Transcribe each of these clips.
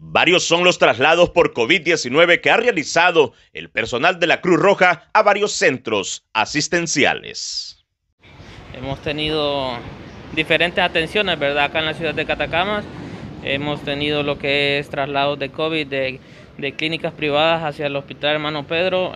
Varios son los traslados por COVID-19 que ha realizado el personal de la Cruz Roja a varios centros asistenciales. Hemos tenido diferentes atenciones, ¿verdad? Acá en la ciudad de Catacamas hemos tenido lo que es traslados de COVID de clínicas privadas hacia el Hospital Hermano Pedro.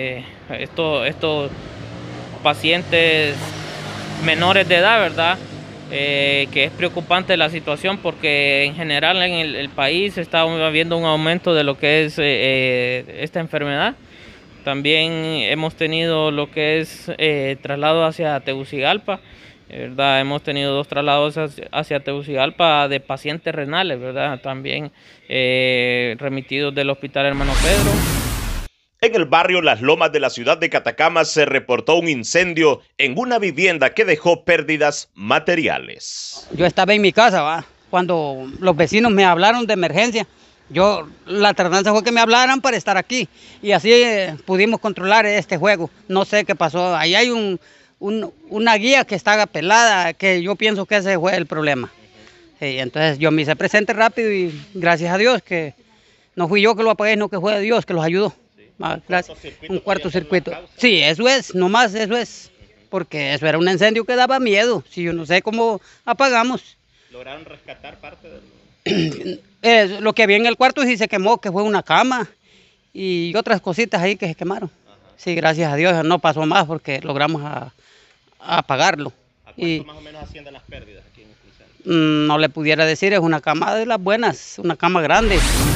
Estos pacientes menores de edad, ¿verdad? Que es preocupante la situación porque en general en el país está habiendo un aumento de lo que es esta enfermedad. También hemos tenido lo que es traslado hacia Tegucigalpa, ¿verdad? Hemos tenido 2 traslados hacia Tegucigalpa de pacientes renales, ¿verdad? También remitidos del Hospital Hermano Pedro. En el barrio Las Lomas de la ciudad de Catacamas se reportó un incendio en una vivienda que dejó pérdidas materiales. Yo estaba en mi casa, cuando los vecinos me hablaron de emergencia. La tardanza fue que me hablaran para estar aquí y así pudimos controlar este juego. No sé qué pasó. Ahí hay una guía que está pelada, que yo pienso que ese fue el problema. Sí, entonces yo me hice presente rápido y gracias a Dios que no fui yo que lo apagué, no que fue Dios que los ayudó. Gracias. Un cuarto circuito. Sí, eso es, nomás eso es, porque eso era un incendio que daba miedo. Si yo no sé cómo apagamos. ¿Lograron rescatar parte de lo que había en el cuarto sí se quemó, que fue una cama y otras cositas ahí que se quemaron? Ajá. Sí, gracias a Dios no pasó más porque logramos apagarlo. ¿A cuánto más o menos ascienden las pérdidas aquí en este centro? No le pudiera decir, es una cama de las buenas, una cama grande.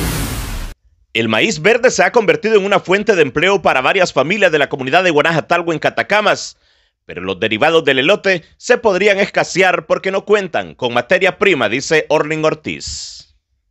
El maíz verde se ha convertido en una fuente de empleo para varias familias de la comunidad de Guanajatalgo en Catacamas, pero los derivados del elote se podrían escasear porque no cuentan con materia prima, dice Orlin Ortiz.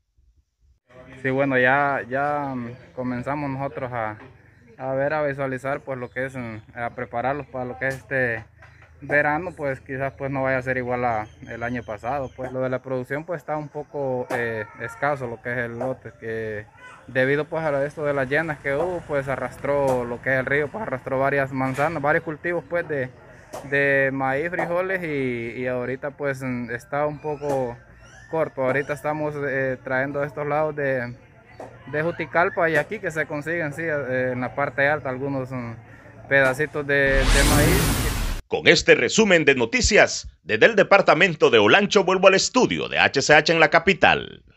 Sí, bueno, ya comenzamos nosotros a visualizar pues lo que es, a prepararlos para lo que es este verano, pues quizás pues no vaya a ser igual el año pasado. Pues lo de la producción pues está un poco escaso lo que es el elote, que debido pues a esto de las llenas que hubo, pues arrastró lo que es el río, pues arrastró varias manzanas, varios cultivos pues de maíz, frijoles y ahorita pues está un poco corto. Ahorita estamos trayendo a estos lados de Juticalpa y aquí que se consiguen sí, en la parte alta algunos pedacitos de maíz. Con este resumen de noticias, desde el departamento de Olancho vuelvo al estudio de HCH en la capital.